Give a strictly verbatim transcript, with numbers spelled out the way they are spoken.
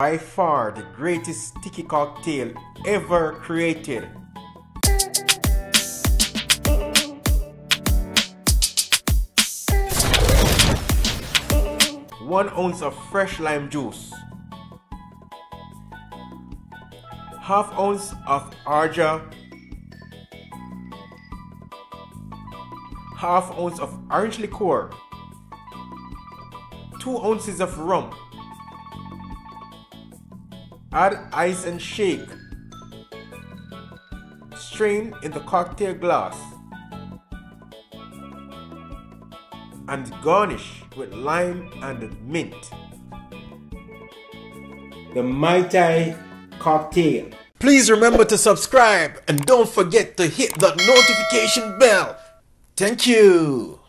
By far the greatest tiki cocktail ever created. One ounce of fresh lime juice. Half ounce of arja. Half ounce of orange liqueur. Two ounces of rum. Add ice and shake. Strain in the cocktail glass. And garnish with lime and mint. The Mai Tai cocktail. Please remember to subscribe and don't forget to hit that notification bell. Thank you.